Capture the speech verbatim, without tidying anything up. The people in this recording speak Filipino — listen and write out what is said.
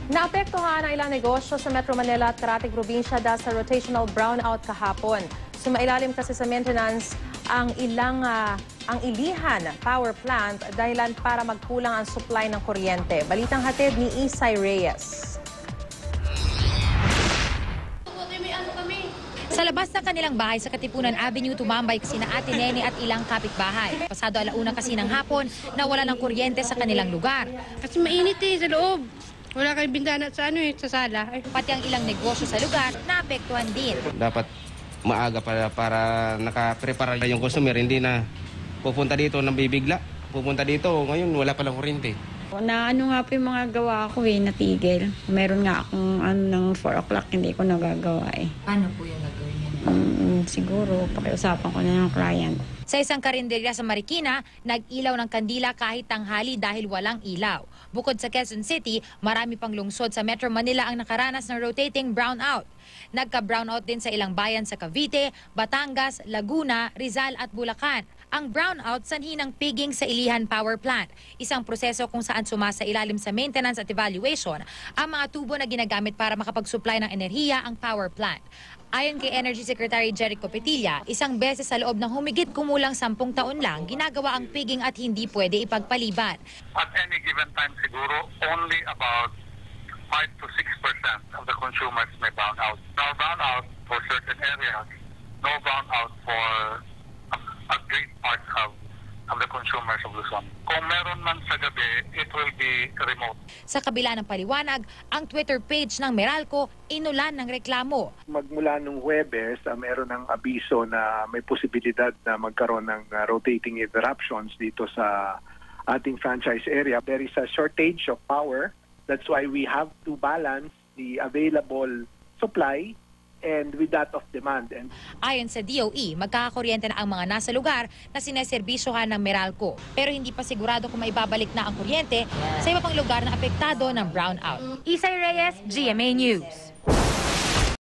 Naapektuhan ang ilang negosyo sa Metro Manila at Carating Probinsya dahil sa rotational brownout kahapon. Sumailalim kasi sa maintenance ang ilang ah, ang Ilihan Power Plant dahilan para magkulang ang supply ng kuryente. Balitang hatid ni Isay Reyes. Sa labas ng kanilang bahay sa Katipunan Avenue, tumambay sina Ate Nene at ilang kapitbahay. Pasado alauna kasi ng hapon, nawala ng kuryente sa kanilang lugar. Kasi mainit eh sa loob. Wala kayong bintana sa ano eh, sa sala. Ay. Pati ang ilang negosyo sa lugar, naapektuhan din. Dapat maaga para, para nakaprepara yung customer, hindi na pupunta dito nang bibigla. Pupunta dito, ngayon wala palang kuryente. Na ano nga po yung mga gawa ko eh, natigil. Meron nga akong ano, ng four o'clock, hindi ko nagagawa eh. Paano po yung gagawin niya? Mm, siguro, pakiusapan ko na ng client. Sa isang karinderya sa Marikina, nag-ilaw ng kandila kahit tanghali dahil walang ilaw. Bukod sa Quezon City, marami pang lungsod sa Metro Manila ang nakaranas ng rotating brownout. Nagka-brownout din sa ilang bayan sa Cavite, Batangas, Laguna, Rizal at Bulacan. Ang brownout sanhi ng piging sa Ilihan Power Plant, isang proseso kung saan sumasailalim sa maintenance at evaluation ang mga tubo na ginagamit para makapag-supply ng enerhiya ang power plant. Ayon kay Energy Secretary Jericho Petilla, isang beses sa loob ng humigit kumulang sampung taon lang ginagawa ang piging at hindi pwede ipagpaliban. At any given time siguro, only about five to six percent of the consumers may brown out. No brown out for certain areas, no brown out for a, a great part of, of the consumers of Luzon. Kung meron man sa gabi, it will be remote. Sa kabila ng paliwanag, ang Twitter page ng Meralco inulan ng reklamo. Magmula nung Huwebes, uh, meron ng abiso na may posibilidad na magkaroon ng uh, rotating interruptions dito sa ating franchise area. There is a shortage of power. That's why we have to balance the available supply and with that of demand. And Ayon sa D O E, magkakakuryente na ang mga nasa lugar na sineserbisyohan ng Meralco. Pero hindi pa sigurado kung maibabalik na ang kuryente sa iba pang lugar na apektado ng brownout. Isay Reyes, G M A News.